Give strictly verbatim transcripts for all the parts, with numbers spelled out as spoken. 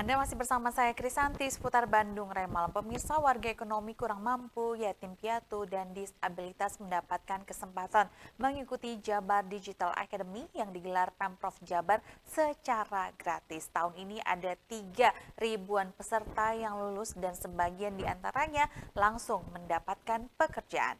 Anda masih bersama saya Krisanti seputar Bandung Raya Malam. Pemirsa, warga ekonomi kurang mampu, yatim piatu, dan disabilitas mendapatkan kesempatan mengikuti Jabar Digital Academy yang digelar Pemprov Jabar secara gratis. Tahun ini ada tiga ribuan peserta yang lulus dan sebagian diantaranya langsung mendapatkan pekerjaan.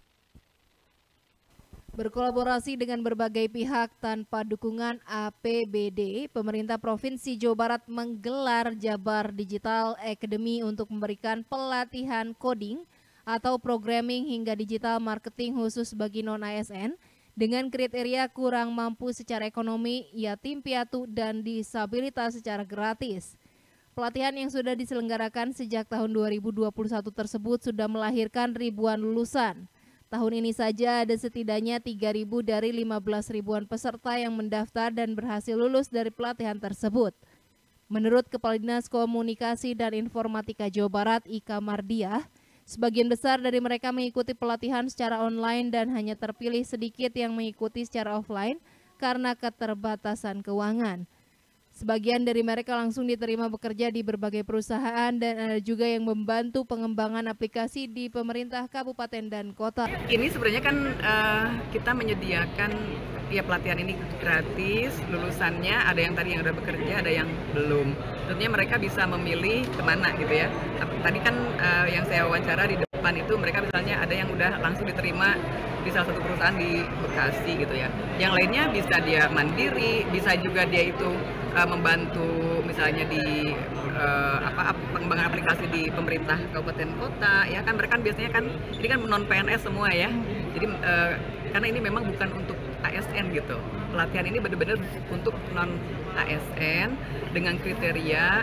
Berkolaborasi dengan berbagai pihak tanpa dukungan A P B D, pemerintah Provinsi Jawa Barat menggelar Jabar Digital Academy untuk memberikan pelatihan coding atau programming hingga digital marketing khusus bagi non-A S N dengan kriteria kurang mampu secara ekonomi, yatim piatu, dan disabilitas secara gratis. Pelatihan yang sudah diselenggarakan sejak tahun dua ribu dua puluh satu tersebut sudah melahirkan ribuan lulusan. Tahun ini saja ada setidaknya tiga ribu dari lima belas ribuan peserta yang mendaftar dan berhasil lulus dari pelatihan tersebut. Menurut Kepala Dinas Komunikasi dan Informatika Jawa Barat, Ika Mardiah, sebagian besar dari mereka mengikuti pelatihan secara online dan hanya terpilih sedikit yang mengikuti secara offline karena keterbatasan keuangan. Sebagian dari mereka langsung diterima bekerja di berbagai perusahaan dan ada juga yang membantu pengembangan aplikasi di pemerintah kabupaten dan kota. Ini sebenarnya kan uh, kita menyediakan ya pelatihan ini gratis, lulusannya ada yang tadi yang udah bekerja, ada yang belum. Tentunya mereka bisa memilih kemana gitu ya. Tadi kan uh, yang saya wawancara di depan itu mereka misalnya ada yang udah langsung diterima di salah satu perusahaan di Bekasi gitu ya. Yang lainnya bisa dia mandiri, bisa juga dia itu uh, membantu misalnya di uh, apa pengembangan aplikasi di pemerintah kabupaten kota ya kan mereka kan biasanya kan ini kan non P N S semua ya. Jadi uh, karena ini memang bukan untuk A S N gitu. Pelatihan ini benar-benar untuk non A S N dengan kriteria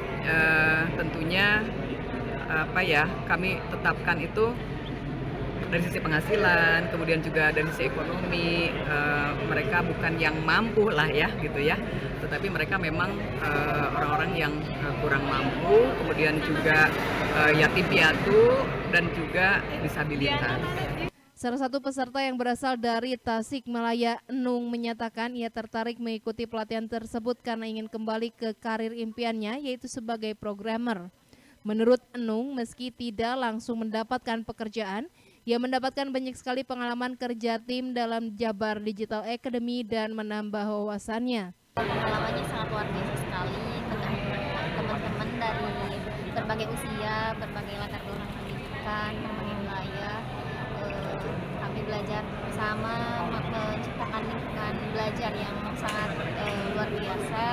uh, tentunya apa ya kami tetapkan itu dari sisi penghasilan, kemudian juga dari sisi ekonomi, uh, mereka bukan yang mampu lah ya gitu ya, tetapi mereka memang orang-orang uh, yang uh, kurang mampu, kemudian juga uh, yatim piatu dan juga disabilitas. Salah satu peserta yang berasal dari Tasikmalaya, Enung, menyatakan ia tertarik mengikuti pelatihan tersebut karena ingin kembali ke karir impiannya, yaitu sebagai programmer. Menurut Enung, meski tidak langsung mendapatkan pekerjaan, ia mendapatkan banyak sekali pengalaman kerja tim dalam Jabar Digital Academy dan menambah wawasannya. Pengalamannya sangat luar biasa sekali, ketemu teman-teman dari berbagai usia, berbagai latar belakang pendidikan, berbagai wilayah. Eh, kami belajar bersama, menciptakan lingkungan belajar yang sangat eh, luar biasa.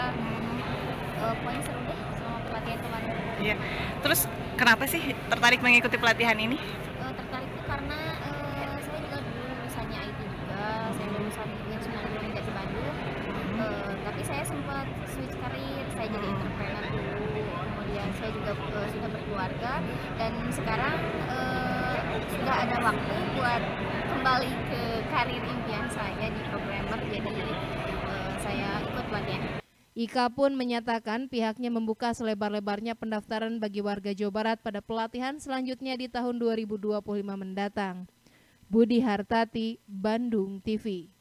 Eh, pokoknya seru deh selama pelatihan kemarin. Iya. Terus kenapa sih tertarik mengikuti pelatihan ini? Uh, tertarik itu karena uh, saya juga dulu lulusannya I T juga, saya lulusan U N sembilan puluh tiga di Bandung, uh, tapi saya sempat switch karir, saya jadi entrepreneur dulu, kemudian saya juga uh, sudah berkeluarga dan sekarang uh, sudah ada waktu buat kembali ke karir impian saya di programmer, jadi uh, saya ikut pelatihan. Ika pun menyatakan pihaknya membuka selebar-lebarnya pendaftaran bagi warga Jawa Barat pada pelatihan selanjutnya di tahun dua ribu dua puluh lima mendatang. Budi Hartati, Bandung T V.